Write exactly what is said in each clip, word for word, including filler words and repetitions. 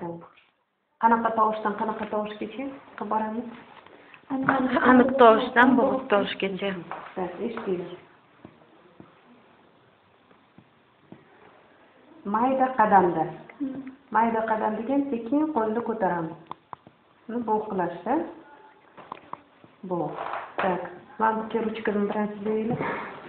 Qanaqa tovushdan qanaqa tovushgacha qilib boramiz? Aniq tovushdan bo'g'iq tovushgacha. Eshitinglar. Mayda qadamda. Mayda qadam degan sekin qo'lni ko'taramiz. Buni bo'g'lashda. Bo'g'. Tak. Mana bu ruchkani birinchi deylik.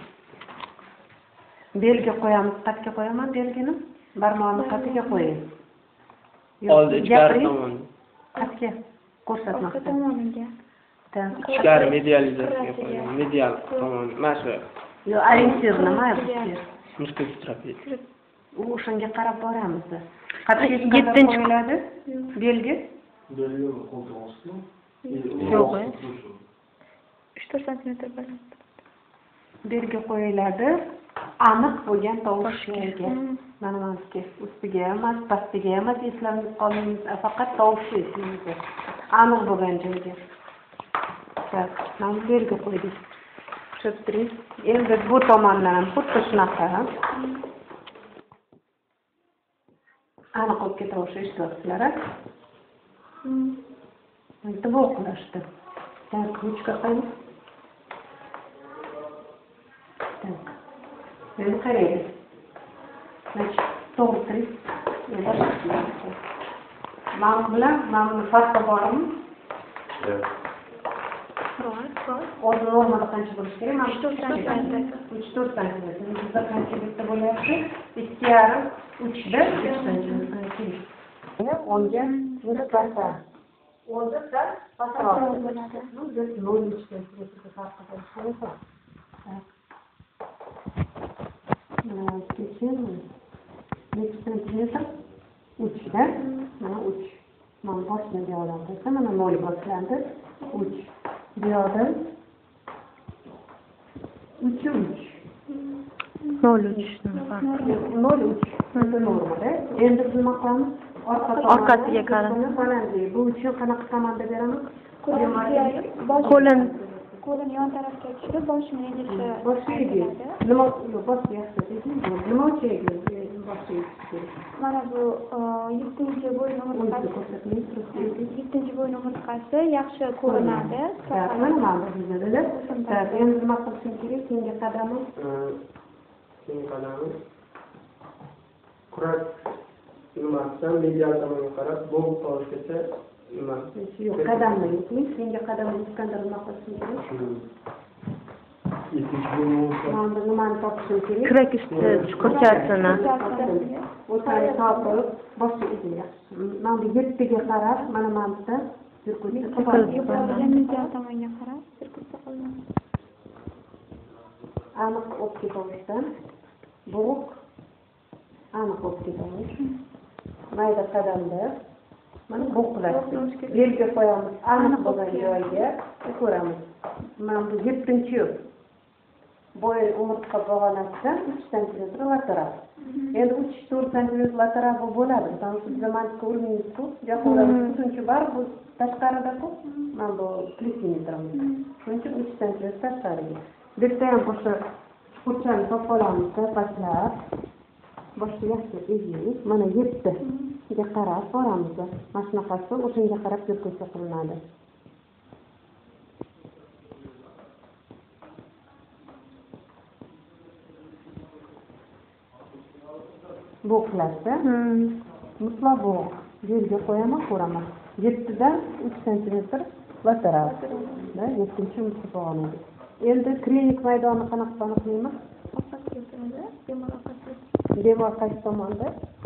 Belga qo'yamiz, qatga qo'yaman belgini. Barmoqni qatiga qo'ying. Oldi ichkari tomon. Qatga ko'rsatmoqda. Tomoniga. Ichkari medializatsiyaga qo'ying. Medial tomon. Mana shu. Yo, orientirni mayda. Muskul trapez. U o'shanga qarab boramiz. Qatga yettinchi qo'yiladi. Belgi. Belgi qo'ltiq osti. Yo'q. uch to'rt santimetr baland. Belgi qo'yiladi. Aniq bo'lgan tovushga. Mana buniki ustiga emas, pastiga emas, eslanib qolingiz, faqat tovush esingizda. Aniq bo'lgan joyga. Tak, mana belgi qo'ydik. Tushib turing. Endi bu tomondan ham xuddi shunaqa. Aniq olib ketavish eshityapsizlar. Endi bo'g'lashdi. Tak, ruchka qo'ying. Tak. Endi qaraylik. Значит, to'g'ri. Mana bilan mana buni farqi bormi? Yo'q. O'zi normada qancha bo'lishi kerak? Mana uch to'rt santimetr. uch to'rt santimetr. Bizda qancha bitta bo'lyapti? ikki yarim, uchda uch santimetr kerak. O'nga nisbatan. o'nda sal pastroq bo'ladi. Biz nol uch santimetr farqi bo'lishi kerak. nechi santimetr? uchda. Mana uch. Mana boshini bu yoqdan qo'ysam, mana nol boshlandi. uch. Bu yoqdan uch uch. nol uch farqi. nol uch. Endi normada. Endi biz nima qilamiz? Orqasiga qarab. Bu uchun qanaqa komanda beramiz? Qo'lin qo'lini yon tarafga tushirib, boshini egishi. Boshiga. Nima boshga yaxshi. Nima uchun boshiga? Mana bu yettinchi bo'yin umurtqasi. yettinchi bo'yin umurtqasi yaxshi ko'rinadi. Mana mana bizda. Tak, endi nima qilishim kerak? Keyingi qadamim. Keyingi qadamim. Kurak nimasidan medial tomonga qarab bo'g'ib qolishgacha nima? Yo'q, qadamni yo'qmi? Keyingi qadamni qanday nima qilishim kerak? Ikkinchi bo'lim. Mana nimani topishim kerak? kurak usti chuqurchasini. O'tani topib, boshqa egiga. Mana bu yettiga qarab, mana mana bu sirkutni qilib medial tomonga qarab, sirkutni qilaman. aniq olib ketishdan bo'g'ib aniq olib ketamiz. Mayda qadamda mana bo'g'lashdi. Belga qo'yamiz, aniq bo'lgan joyga ko'ramiz. Mana bu yettinchi bo'y umurtqa pog'onasidan uch santimetr lateral. Endi uch to'rt santimetr lateral bo'ladi. Bizda mantiqqa urmaymiz-ku. Gapiramiz, chunki bor bu tashqarida-ku. Mana bu plesimetrimiz. Shuning uchun uch santimetr tashqariga. Bitta ham o'sha chuqurchani topib olamiz, pastlab. Boshqa yaxshi egik. Mana yetti ga qarab boramiz. Mana shunaqasi o'shanga qarab yurko'cha qilinadi. Bo'g'lashda mutlaq bo'g' belga qo'yaman, ko'raman. yettidan uch santimetr lateral. yettinchi mutlaq bo'g'lanadi. Endi klinik maydoni qanaqa aniqlaymiz? Devor qaysi tomonda?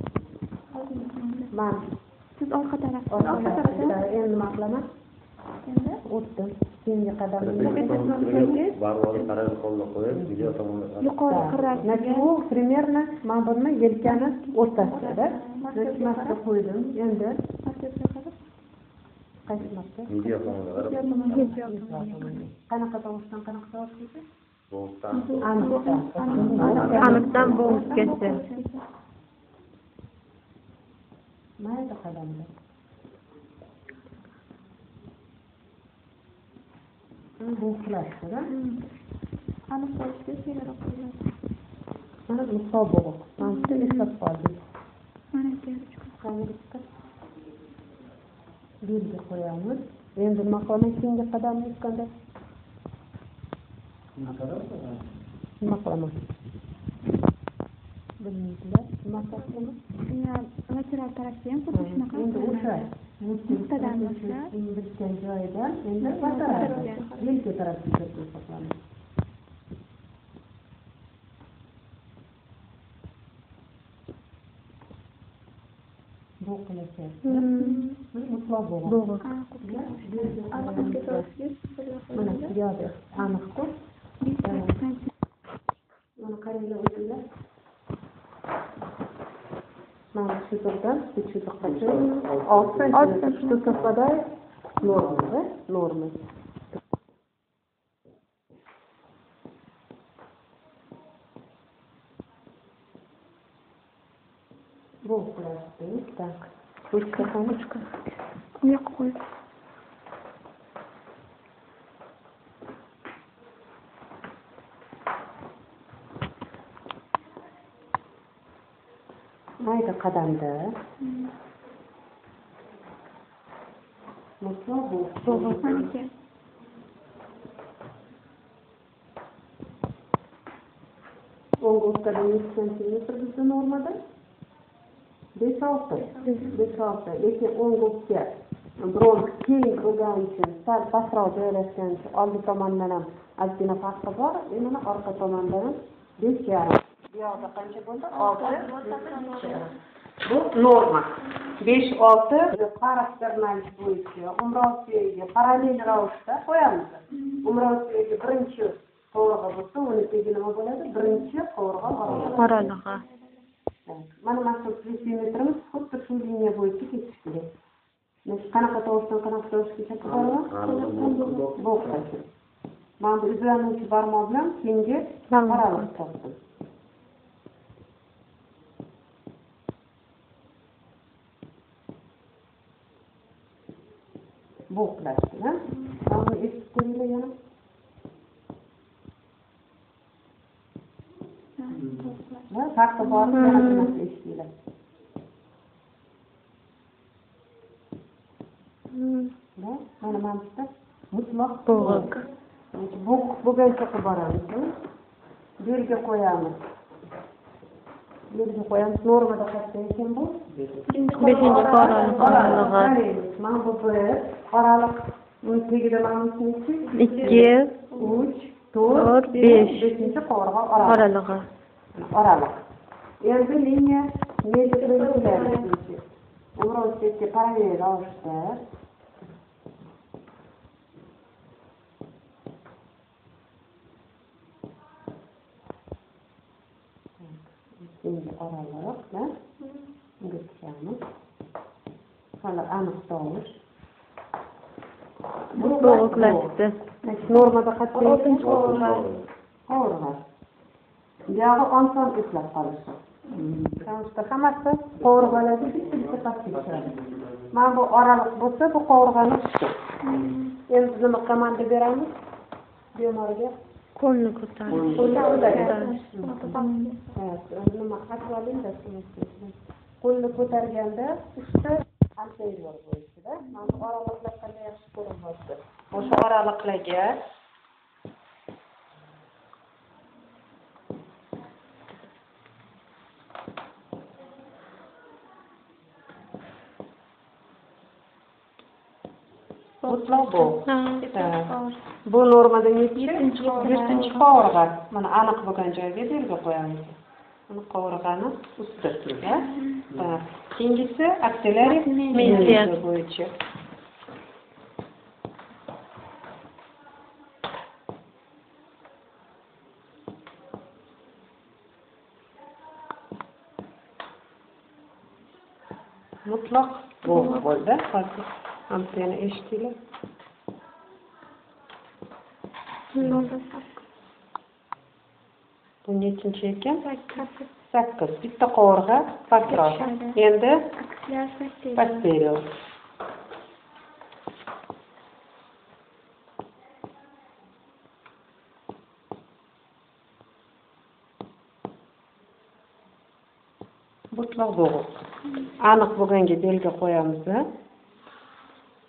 Mana siz orqa tarafda. orqa tarafda. Endi nima qilaman? Endi o'tdim. Keyingi qadamni Barvoni qarab qo'lga qo'yib, video tomonga qarab. yuqori qirrak. Bu примерно mana buni yelkani o'rtasida. Nasmasiga qo'ydim. Endi qaysi marta? Video tomonga qarab. Qanaqa tovushdan qanaqa tovushgacha? Bo'g'dan. Aniqdan. Aniqdan bo'g'izgacha. Mayda qadamda. Bu xulosada. aniq bo'lishga keyinroq qo'yiladi. Mana bu sobiq. Mana shu eslab qoldim. Mana bu Qayrikka. belgi qo'yamiz. Endi nima qilamiz keyingi qadamni aytganda? Nima qilamiz? Bilmaydilar. Nima qilamiz? lateral tarafga ham xuddi shunaqa. Endi o'sha nuqtadan boshlab bitgan joyidan endi batarasiya belgi tarafga ko'rsatamiz. Bu qilyapti. Mutlaq bo'g'oq. Mana bu yerda aniq-ku. Mana qaranglar o'zinglar. Mana shu yerdan shu chiziqgacha olti shu tepada norma, norma. Bu plastik, tak. Rучка, ручка. Bu yoqqa qo'y. Mayda qadamda. Mutlaq bu. Maniki. o'n o'rtadan yetti santimetr bizda normada. besh olti. besh olti. Lekin o'n o'tga biroz keng bo'lgani uchun sal pastroq joylashgan uchun oldi tomondan ham ozgina farqi bor. Mana orqa tomondan ham besh yarim. Bu yoqda qancha bo'ldi? olti. Bu norma. besh olti xarakterlik bo'yicha umrosiyaga parallel ravishda qo'yamiz. Umrosiyaga birinchi qovurg'a bo'lsa, uni tegi nima bo'ladi? Birinchi qovurg'a oralig'i. Mana mazkur perimetrimiz xuddi shu liniya bo'yicha ketishi kerak. Biz qanaqa tovushdan qanaqa tovushgacha boramiz? Bu qancha? Mana bu izlanuvchi barmoq bilan keyingi parallel topdim. Bu plastik, ha? Mana eshitib ko'ringlar yana. Va farqi bor, yana nimasi eshitinglar. Va mana mana mutlaq Bo'g'oq. Bu bo'lgancha qilib boramiz. Belga qo'yamiz. Belga qo'yamiz. Normada qancha ekan bu? beshinchi oralig'i. Mana bu bir oraliq. Uni tagida mana nechi? ikki, uch, to'rt, besh. beshinchi qovurg'a oraliq. Oralig'i. Oraliq. Endi liniya metrlari. Umrosiyga parallel ravishda endi oraliqda unga tikamiz. Hali aniq tovush. Bu bo'g'oqlashdi. Normada qancha? oltinchi qovurg'a. Qovurg'a. Buyog'i oson eslab qolishi. Qancha hammasi qovurg'alarga bitta pastga tushadi. Mana bu oraliq bo'lsa, bu qovurg'ani tutdi. Endi nima komanda beramiz? Bemorga Qo'lni ko'tarish. Nima aqvalinda qo'lni ko'targanda uchta anterior bo'yicha, mana oraliqlar qanday yaxshi ko'rinyapti. O'sha oraliqlarga mutlaq bu. Bu normada yettinchi qovurg'a. Mana aniq bo'lgan joyga belgi qo'yamiz. Mana qovurg'ani ustiga. Keyingisi aksiyalari medial bo'yicha. Mutlaq bu bo'ldi. Hozir ham seni eshitdinglar. Bu nechinchi ekan? sakkiz. Bitta qovurg'a pastroq. Endi posterior. Mutlaq bo'g'oq. Aniq bo'lganga belgi qo'yamiz.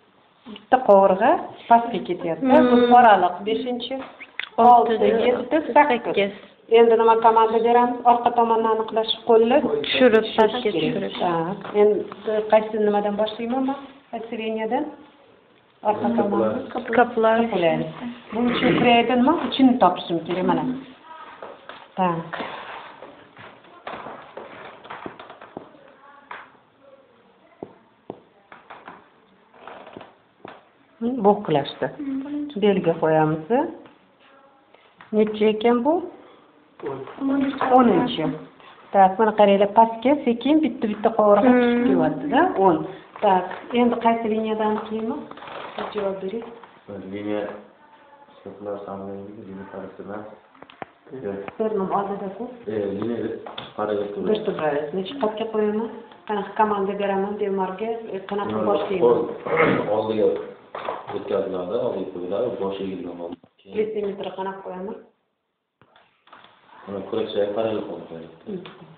bitta qovurg'a pastga ketyapti. Bu oraliq beshinchi, olti, yetti, sakkiz. Endi nima komanda beramiz? Orqa tomonni aniqlash qo'lni Tushirib, pastga tushirish. Tak. Endi qaysi nimadan boshlayman men? Qaysi liniyadan? Orqa tomonni Kaplar. qo'yamiz. Bunun uchun kiraydi nima? Uchini topishim kerak mana. Tak. Bo'qlashdi. Belga qo'yamiz. Necha ekan bu? o'ninchi. Tak, mana qaranglar, pastga sekin bitta-bitta qovurg'a tushib kelyapti-da, o'n. Tak, endi qaysi liniyadan qilayman? Javob bering. Liniya stoplar samligi liniya qarashtirma. Termim oldida-ku. E, liniya qaraga turadi. Bir turadi. Necha qatga qo'yaman? Qanaqa komanda beraman demarga, qanaqa boshlayman? Oldiga o'tkaziladi, oldiga qo'yiladi, boshiga oldi. Desimetr qanaqa qo'yaman? Mana kurakchaga parallel qo'yiladi.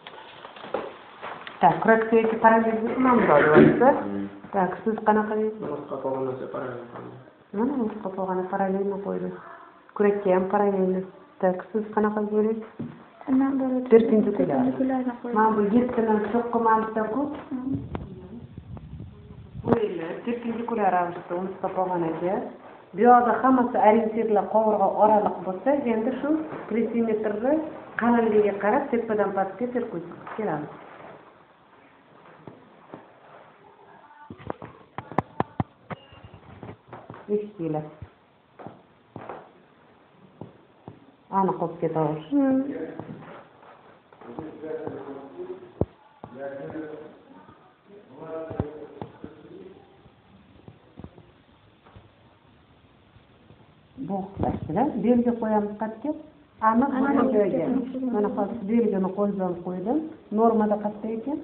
Tak, kurakchaga parallel ham bo'lyapti. Tak, siz qanaqa deysiz? Boshqa pog'onasi parallel qildi. Mana boshqa pog'ona parallelni qo'ydi. Kurakka ham parallelni. Tak, siz qanaqa ko'rasiz? Perpendikulyar. Mana bu yettidan cho'qqimanda-ku. Qo'yiladi. Perpendikulyar ravishda o'nta pog'onaga. Bu yoqda hammasi orientirlar qovurg'a oraliq bo'lsa, endi shu desimetrni qalinligiga qarab tepadan pastga terqib kelamiz. Eshitdinglar. Aniq olib ketamiz. Bo'qlashdilar. Belga qo'yamiz qatga. Aniq mana joyga. Mana hozir belgini qo'ldan qo'ydim. Normada qatda ekan?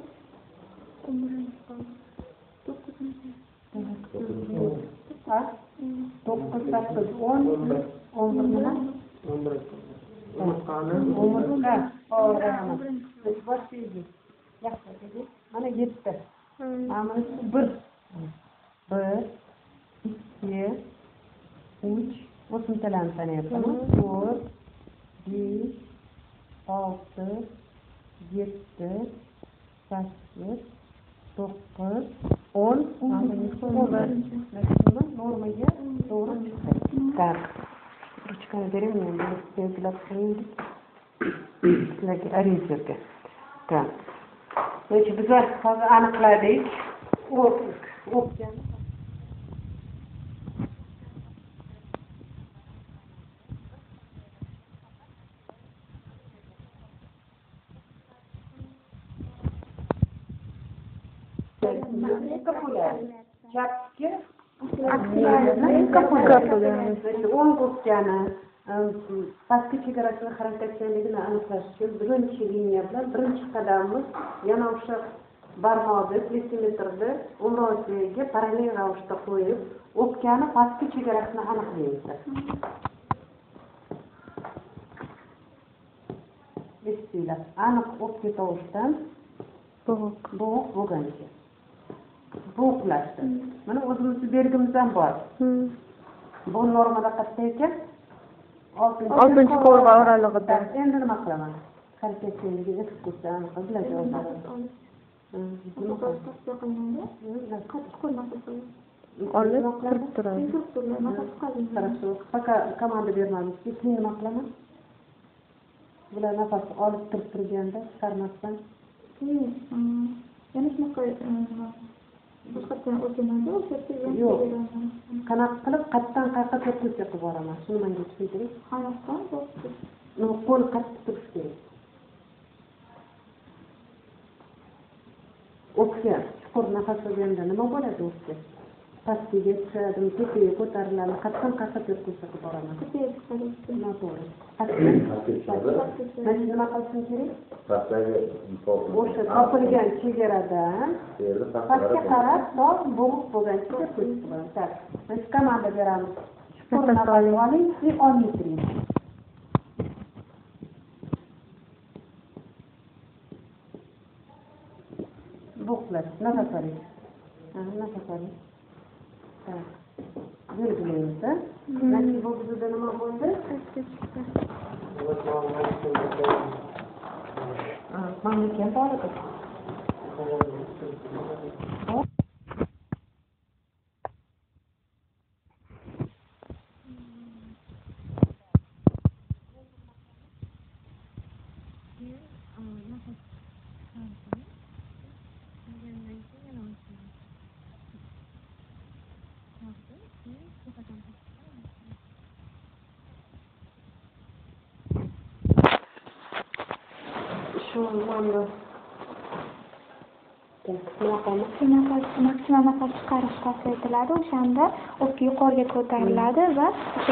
Ha? to'qqiz, sakkiz, o'n, o'n bir nima? o'n bir. Qani? o'n bir. To'g'ri. Biz boshlaymiz. Yaxshi, mana yetti. Mana bir. bir, ikki, uch, o'simtalarni sanayapman. to'rt, besh, olti, yetti, sakkiz, to'qqiz, o'n, normaga to'g'ri chiqdi. Tak. Ruchkani bering, men belgilab qo'yaylik. Sizlarga orientirga. Tak. Lekin biz hozir aniqladik. O'pgan. Chapga o'ng o'pkani pastki chegarasini harakatchanligini aniqlash uchun birinchi liniya bilan birinchi qadamimiz yana o'sha barmoqni desimetrni umrosiga parallel ravishda qo'yib o'pkani pastki chegarasini aniqlaymiz. Eshitdinglar, aniq o'pka tovushdan bo'g'ib bo'lganicha bo'g'lashdi. Mana o'zimizni belgimiz ham bor. Bu normada qatda ekan? oltinchi qovurg'a oralig'ida. Endi nima qilaman? Harakatchanligi ekskursiyani qilib olib turib turadi. Faqat komanda bermamiz. Keyin nima qilaman? Bular nafas olib turib turganda chiqarmasdan yana shunaqa boshqatdan o'tgananda o'sha yo'q. Qanaqa qilib qatdan qayerga turib qilib boraman. Shuni menga tushuntiring. Qanaqa? No, qo'l qattiq turish kerak. O'pka, chuqur nafas olganda nima bo'ladi o'pka? Pastga tushadimi, tepaga ko'tariladi, qatdan qayerga turib qilib boraman. Tepaga chiqadi. Noto'g'ri. Mana nima qilishim kerak? Pastdagi o'sha topilgan chegaradan pastga qarab to bo'g'ib bo'lgancha ko'rsatib. Tak. Biz komanda beramiz. Chuqur nafas oling va olmay turing. Bo'g'lash, nafas oling. Ha, nafas oling. Tak. belgilaymiz. Natiba bizda nima bo'ldi? Mamlakat bor edi. Shu mana maksimal nafas chiqarish tavsiya etiladi. O'shanda o'pka yuqoriga ko'tariladi va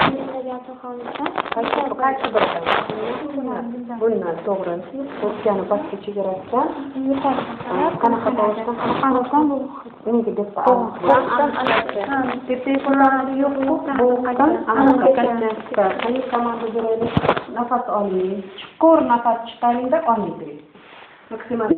qaysi bir bundan to'g'ri o'pkani pastga chegarasidan qanaqa tovushdan qanaqa unga deb qani komanda beraylik. Nafas oling, chuqur nafas chiqaringda olmaydi. Maksimal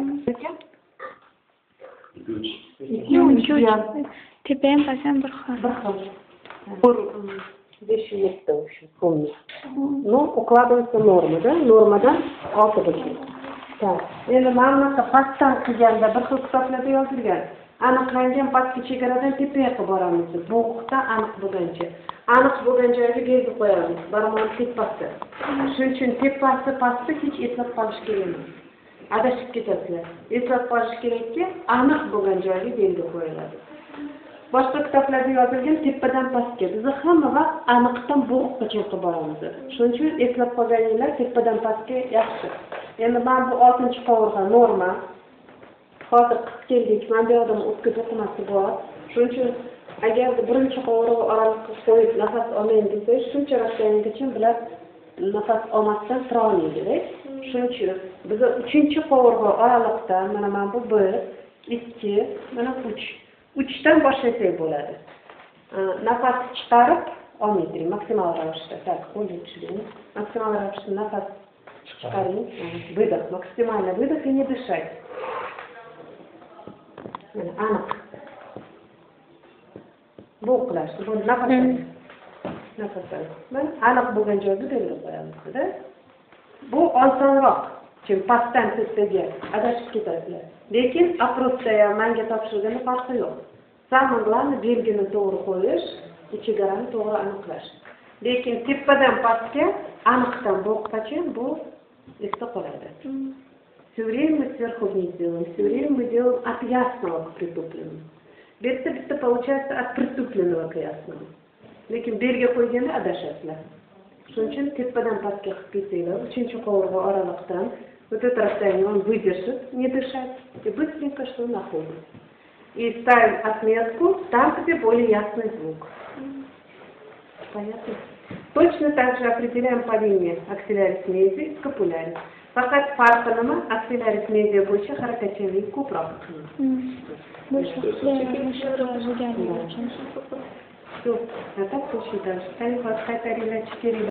ikki uch tepa ham past ham bir xil. bir xil. Bir besh yetti o'sha помню. Ну, укладывается нормада, нормадан olti bo'ladi. Так. Endi mana bu pastdan qilganda bir xil kitoblarda yozilgan. Aniqlangan pastki chegaradan tepaga qilib boramiz. Bo'g'da aniq bo'lgancha. Aniq bo'lgan joyga belgi qo'yamiz. Barmoq tepasi. Shuning uchun tepasi pastda hech eslab qolish kerak emas. Adashib ketasizlar. Eslab qolish kerakki, aniq bo'lgan joyga belgi qo'yiladi. Boshqa kitoblarda yozilgan tepadan pastga. Biz hamma vaqt aniqdan bo'g'gacha qilib boramiz. Shuning uchun eslab qolganinglar tepadan pastga yaxshi. Endi men bu oltinchi qovurg'a norma. Hozir qilib keldik. Men bu yoqda o'pka to'qimasi bor. Shuning uchun agar birinchi qovurg'a oraliqqa qo'yib nafas olmayman desangiz, shuncha rastayangacha bilan nafas olmasdan tura olmaydi. Shuning uchun biz uchinchi qovurg'a oraliqda mana men bu bir, ikki, mana uch. uchdan boshlasak bo'ladi. Nafas chiqarib olmaydi, maksimal ravishda. Tak, qo'lga tushiring. Maksimal ravishda nafas chiqaring. Выдох, максимально выдох и не дышать. Mana aniq. Bu qilash, bu nafas oling. Nafas oling. Men aniq bo'lgan joyga belgi qo'yamiz-da. Bu osonroq. Chunki pastdan tepaga adashib ketasizlar. Lekin aprosda ham menga topshirgani farqi yo'q. Самое главное belgini to'g'ri qo'yish, chegarani to'g'ri aniqlash. Lekin tepadan pastga aniqdan bo'g'gacha bu esda qoladi. Все время мы сверху вниз делаем, все время мы делаем от ясного к притупленному. Bitta-bitta получается от притупленного к ясному. Lekin belgi qo'yganda adashasizlar. Shuning uchun tepadan pastga qilib ketsanglar, uchinchi qovurg'a oraliqdan вот это расстояние он выдержит, не дышать, и быстренько что находит. И ставим отметку там, где более ясный звук. Понятно? Точно так же определяем по линии аксиллярис медиа, скапулярис. Fakat farqi nima? Aksilarius media bo'yicha harakatchanlik ko'proq. Все, а так точно дальше. Станет вас хотя бы